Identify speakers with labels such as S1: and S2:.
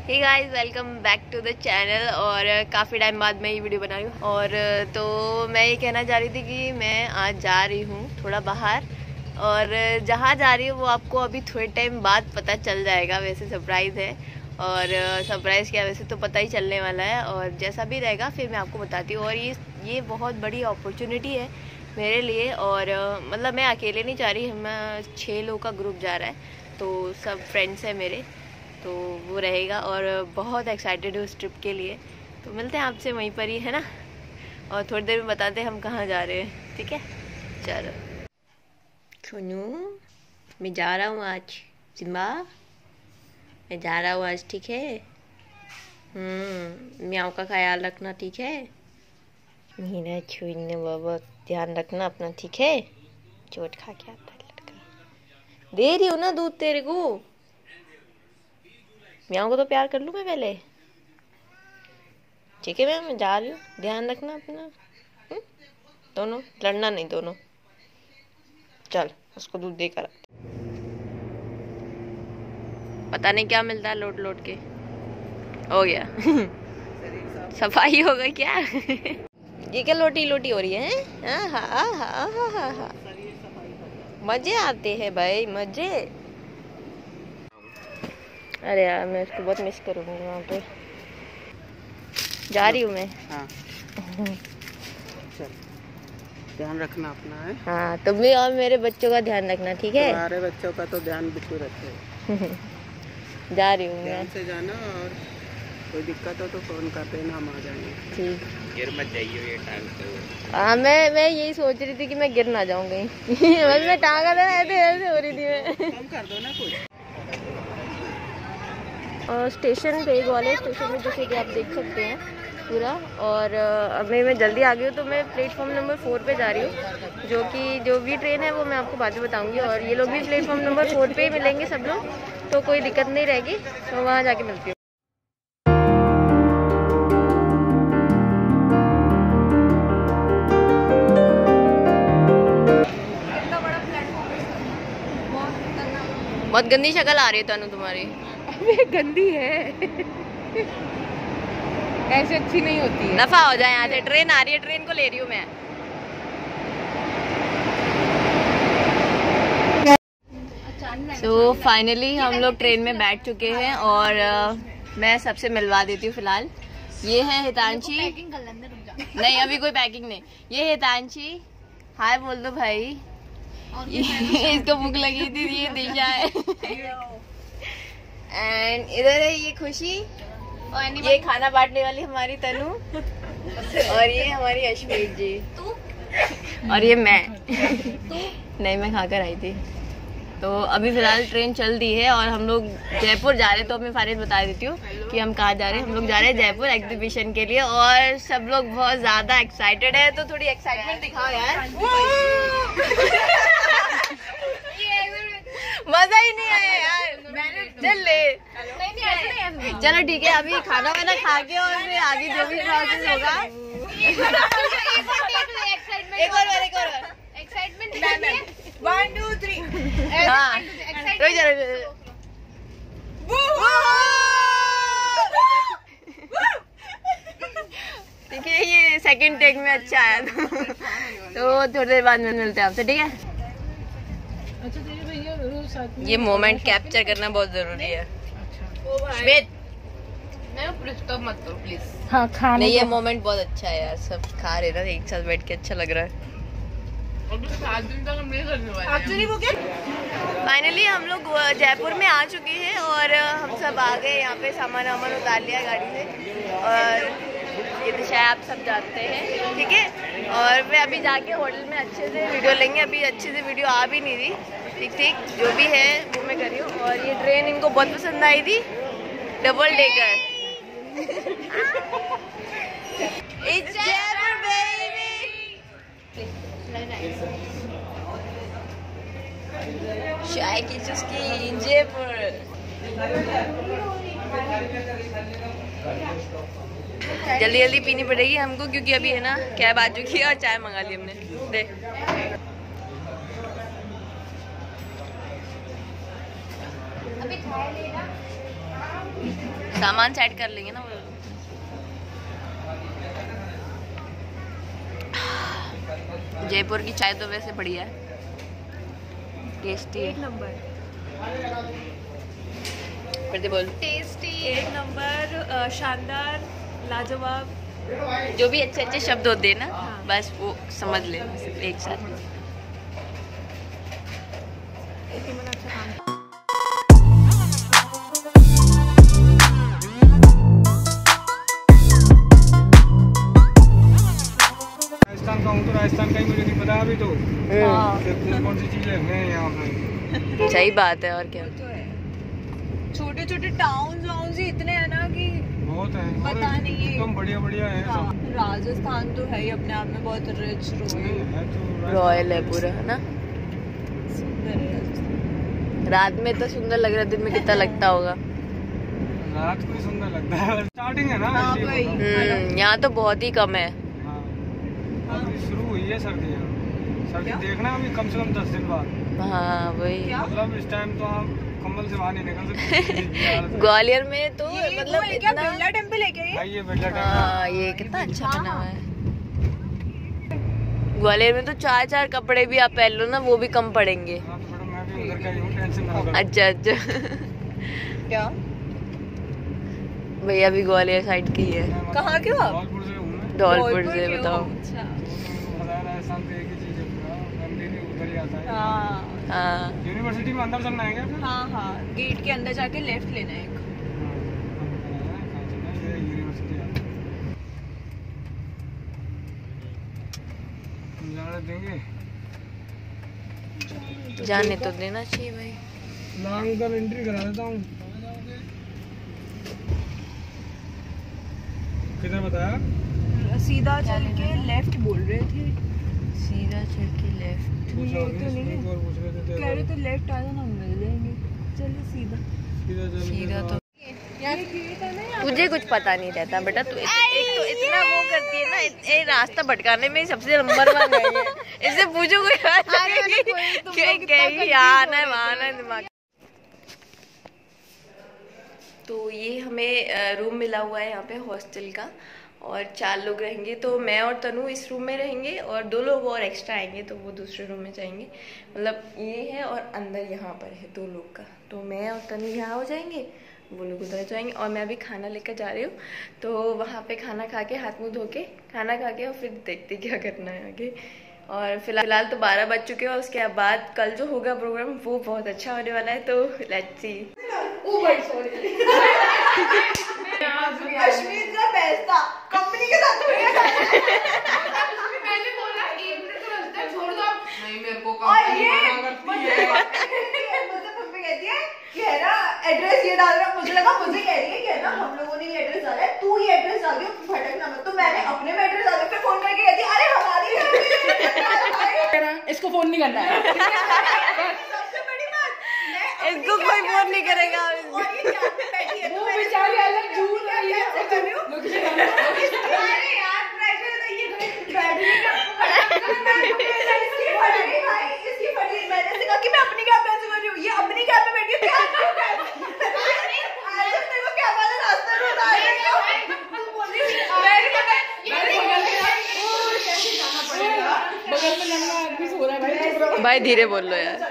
S1: Hey guys, welcome back to the channel. और काफ़ी time बाद मैं ये वीडियो बना रही हूँ। और तो मैं ये कहना चाह रही थी कि मैं आज जा रही हूँ थोड़ा बाहर, और जहाँ जा रही हूँ वो आपको अभी थोड़े टाइम बाद पता चल जाएगा। वैसे सरप्राइज़ है, और सरप्राइज़ क्या, वैसे तो पता ही चलने वाला है, और जैसा भी रहेगा फिर मैं आपको बताती हूँ। और ये बहुत बड़ी अपॉर्चुनिटी है मेरे लिए। और मतलब मैं अकेले नहीं जा रही, हम 6 लोगों का ग्रुप जा रहा है, तो सब फ्रेंड्स हैं मेरे, तो वो रहेगा। और बहुत एक्साइटेड हूँ उस ट्रिप के लिए। तो मिलते हैं आपसे वहीं पर ही, है ना। और थोड़ी देर में बताते हैं हम कहाँ जा रहे हैं, ठीक है। चलो सोनू, मैं जा रहा हूँ आज। सिम्बा, मैं जा रहा हूँ आज, ठीक है। म्याऊ का ख्याल रखना, ठीक है। मीना छुईने बाबा, ध्यान रखना अपना, ठीक है। चोट खा के आता है लड़का। दे रही हूँ ना दूध तेरे को। म्याऊ को तो प्यार कर लूँ मैं पहले, ठीक है। मैं जा रही हूँ, ध्यान रखना अपना। दोनों लड़ना नहीं, दोनों। चल उसको दूध देकर। पता नहीं क्या मिलता है, लोट लोट के हो गया। सफाई हो गई क्या? ये क्या लोटी लोटी हो रही है? हाँ, मजे आते हैं भाई, मजे। अरे यार, मैं उसको बहुत मिस करूँगी वहाँ पे। जा रही हूँ मैं।
S2: हाँ। चल, ध्यान रखना अपना, है।
S1: हाँ, तुम भी और मेरे बच्चों का ध्यान रखना, ठीक है।
S2: तुम्हारे बच्चों का तो ध्यान बिल्कुल रखते हैं।
S1: जा रही हूँ
S2: ध्यान
S1: मैं।
S2: से जाना, और कोई दिक्कत हो तो फोन कर देना, हम आ जाएंगे।
S1: ठीक।
S2: गिर मत जाइए ये टांग से।
S1: हाँ, मैं यही सोच रही थी कि मैं गिर ना जाऊंगी। बस मैं टांगा था, ऐसे हो रही थी मैं।
S2: कम कर दो ना कुछ।
S1: और स्टेशन पे, ग्वालियर स्टेशन में, जैसे कि आप देख सकते हैं पूरा। और अभी मैं जल्दी आ गई हूँ, तो मैं प्लेटफॉर्म नंबर 4 पे जा रही हूँ, जो भी ट्रेन है वो मैं आपको बाद में बताऊंगी। और ये लोग भी प्लेटफॉर्म नंबर 4 पे ही मिलेंगे सब लोग, तो कोई दिक्कत नहीं रहेगी। तो वहाँ जाके मिलती हूँ। बहुत गंदी शक्ल आ रही है तनु तुम्हारी।
S3: अबे गंदी है। ऐसे अच्छी नहीं होती है।
S1: दफा हो जाए यहाँ से, ट्रेन आ रही है, ट्रेन को ले रही हूँ मैं। तो फाइनली हम लोग ट्रेन में बैठ चुके हैं, और मैं सबसे मिलवा देती हूँ फिलहाल। ये है हितांशी। नहीं, अभी कोई पैकिंग नहीं। ये हितांशी, हाय बोल दो भाई। इसको भूख लगी थी, ये दिशा है। एंड इधर है ये खुशी, ये खाना बांटने वाली हमारी तनु, और ये हमारी अश्मीत जी, और ये मैं। नहीं, मैं खाकर आई थी। तो अभी फिलहाल ट्रेन चल दी है, और हम लोग जयपुर जा रहे हैं। तो मैं फारिज बता देती हूँ कि हम कहाँ जा रहे हैं। हम लोग जा रहे हैं जयपुर एग्जीबिशन के लिए, और सब लोग बहुत ज्यादा एक्साइटेड है। तो थोड़ी एक्साइटमेंट दिखाओ यार। मजा ही नहीं आया यार। चल ले, चलो ठीक है। अभी खाना वाना खा के और फिर आगे जो भी प्रोसेस होगा। एक और एक्साइटमेंट। 1 2 3। हाँ, ठीक है। ये सेकंड टेक में अच्छा आया था। तो थोड़ी देर बाद में मिलते हैं आपसे, ठीक है। ये मोमेंट कैप्चर करना बहुत जरूरी है। श्वेत,
S3: मत करो प्लीज।
S1: हाँ, खाने नहीं, ये मोमेंट बहुत अच्छा है यार। सब खा रहे ना एक साथ बैठ के, अच्छा लग रहा है। फाइनली हम लोग जयपुर में आ चुके हैं, और हम सब आ गए यहाँ पे। सामान वामान उतार लिया गाड़ी से, और ये दिशा आप सब जानते हैं, ठीक है। और मैं अभी जाके होटल में अच्छे से वीडियो लेंगे। अभी अच्छे से वीडियो आ भी नहीं रही, ठीक जो भी है वो मैं कर रही हूँ। और ये ट्रेन इनको बहुत पसंद आई थी, double decker. It's Jaypur, baby. चाय की चुस्की जयपुर। जल्दी जल्दी पीनी पड़ेगी हमको, क्योंकि अभी है ना कैब आ चुकी है, और चाय मंगा ली हमने। देख, अभी चाय लेना। सामान सेट कर लेंगे ना वो। जयपुर की चाय तो वैसे बढ़िया है, टेस्टी है।
S4: 1 नंबर
S1: फिर बोल।
S4: टेस्टी, 1 नंबर, शानदार, लाजवाब।
S1: जो भी अच्छे अच्छे शब्द होते हैं ना, बस वो समझ ले एक साथ।
S4: इसी में अच्छा काम।
S2: राजस्थान का हूँ तो राजस्थान का ही मुझे नहीं पता अभी तो कौन सी चीजें हैं यहाँ पे।
S1: सही बात है, और क्या।
S4: छोटे छोटे टाउन वाउन ही इतने हैं ना कि
S2: बहुत है,
S4: पता नहीं है।
S2: एकदम बढ़िया बढ़िया है सब।
S4: राजस्थान तो है ही अपने आप में बहुत रिच
S1: रॉयल है पूरा, है ना।
S4: सुंदर है राजस्थान।
S1: रात में तो सुंदर लग रहा है, दिन में कितना लगता होगा।
S2: रात को सुंदर लगता है, स्टार्टिंग है ना।
S1: यहाँ तो बहुत ही कम है।
S2: अभी शुरू हुई है सर्दी। सर्दी देखना अभी कम से कम 10 दिन बाद।
S1: हाँ वही,
S2: मतलब इस टाइम तो आप कम्बल से बाहर नहीं निकल सकते।
S1: ग्वालियर में तो मतलब इतना।
S4: बिरला टेम्पल है क्या ये?
S2: ये बिरला टेम्पल।
S1: हाँ ये कितना अच्छा बना हुआ है। ग्वालियर में तो 4-4 कपड़े भी आप पहन लो ना, वो भी कम पड़ेंगे।
S2: मैं भी उधर का ही हूँ, टेंशन ना करो।
S1: अच्छा अच्छा।
S4: क्या
S1: भैया भी ग्वालियर साइड की है।
S4: कहाँ के हो आप?
S2: धौलपुर से हूँ मैं।
S1: धौलपुर से, बताओ।
S4: अच्छा।
S2: राजस्थान से एक ही चीज है पूरा, कंटिन्यू उधर ही आता है।
S1: हाँ
S2: यूनिवर्सिटी में अंदर चलना है क्या?
S4: हाँ हाँ, गेट के अंदर जाके लेफ्ट लेना है एक।
S2: देंगे
S1: जाने तो देना चाहिए भाई।
S2: लॉन्ग कर एंट्री करा देता हूँ। किधर बताया?
S4: सीधा चल के लेफ्ट बोल रहे थे।
S1: सीधा चल के लेफ्ट।
S4: ये तो नहीं है। कह रहे थे लेफ्ट आ जाना, मिल जाएंगे। चलो सीधा।
S1: सीधा तो
S4: ये गेट है ना।
S1: तुझे कुछ पता नहीं रहता बेटा, तू एक तो इतना वो करती है ना, ये रास्ता भटकाने में सबसे नंबर 1 है ये। इससे पूछो कोई आना है वहाँ है दिमाग। तो ये हमें रूम मिला हुआ है यहाँ पे हॉस्टल का, और 4 लोग रहेंगे। तो मैं और तनु इस रूम में रहेंगे, और 2 लोग और एक्स्ट्रा आएंगे तो वो दूसरे रूम में जाएंगे। मतलब ये है, और अंदर यहाँ पर है 2 लोग का। तो मैं और तनु यहाँ हो जाएंगे, वो लोग उधर जाएंगे। और मैं अभी खाना लेकर जा रही हूँ, तो वहाँ पे खाना खा के, हाथ मुँह धो के खाना खा के, और फिर देखते क्या करना है आगे। और फिलहाल तो 12 बज चुके हैं, और उसके बाद कल जो होगा प्रोग्राम वो बहुत अच्छा होने वाला है। तो लेट्स सी।
S4: कश्मीर का बेस्ट था, कंपनी के साथ
S3: मैंने बोला 1 मिनट तो रास्ता छोड़ दो। नहीं मेरे को
S4: कहती है कि है ना एड्रेस ये डाल रहा। मुझे लगा मुझे कह रही है कि है ना हम लोगों ने ये एड्रेस डाला है, तू ये एड्रेस डाल दियो, भटकना मत। तो मैंने अपने में एड्रेस डाला, फिर फोन करके कहती है अरे हमारी
S3: इसको फोन नहीं करना है।
S4: सबसे बड़ी बात,
S1: इसको कोई फोन नहीं करेगा।
S4: और ये क्या बैठी है
S3: वो बेचारी अलग झूठ रही है।
S4: अरे यार प्रेशर है ये बैटरी भाई इसकी फटी। मैंने से कहा कि मैं अपनी कैब कैसे कर रही हूँ, ये अपनी कैब में बैठी है। क्या आज मेरे को क्या पता रास्ते में बता रही है। तू बोल रही है मैंने पता
S3: बगल में लंगा आदमी सो रहा है भाई।
S1: भाई धीरे बोल लो यार।